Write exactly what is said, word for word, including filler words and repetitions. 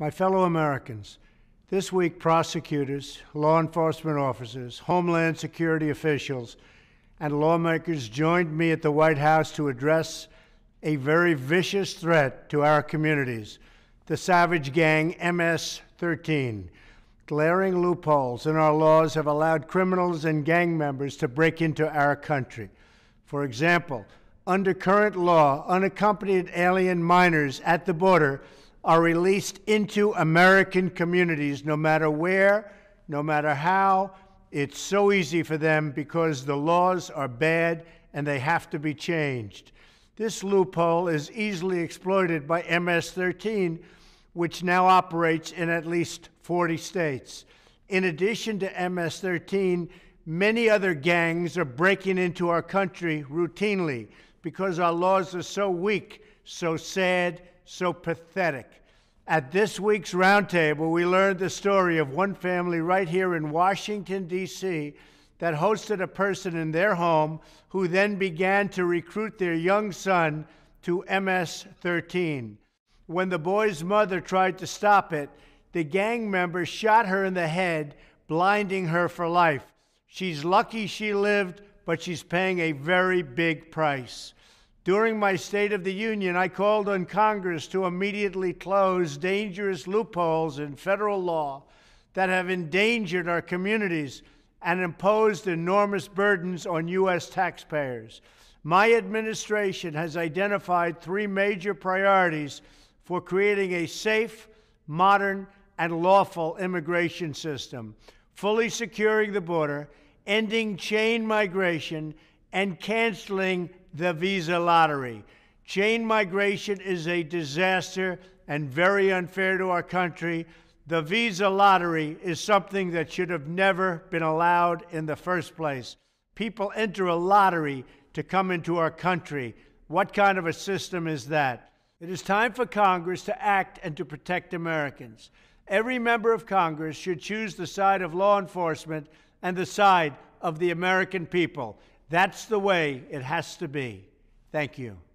My fellow Americans, this week prosecutors, law enforcement officers, Homeland Security officials, and lawmakers joined me at the White House to address a very vicious threat to our communities, the savage gang M S thirteen. Glaring loopholes in our laws have allowed criminals and gang members to break into our country. For example, under current law, unaccompanied alien minors at the border are released into American communities no matter where, no matter how. It's so easy for them because the laws are bad and they have to be changed. This loophole is easily exploited by M S thirteen, which now operates in at least forty states. In addition to M S thirteen, many other gangs are breaking into our country routinely because our laws are so weak, so sad, so pathetic. At this week's roundtable, we learned the story of one family right here in Washington, D C that hosted a person in their home who then began to recruit their young son to M S thirteen. When the boy's mother tried to stop it, the gang member shot her in the head, blinding her for life. She's lucky she lived, but she's paying a very big price. During my State of the Union, I called on Congress to immediately close dangerous loopholes in federal law that have endangered our communities and imposed enormous burdens on U S taxpayers. My administration has identified three major priorities for creating a safe, modern, and lawful immigration system: fully securing the border, ending chain migration, and canceling the visa lottery. Chain migration is a disaster and very unfair to our country. The visa lottery is something that should have never been allowed in the first place. People enter a lottery to come into our country. What kind of a system is that? It is time for Congress to act and to protect Americans. Every member of Congress should choose the side of law enforcement and the side of the American people. That's the way it has to be. Thank you.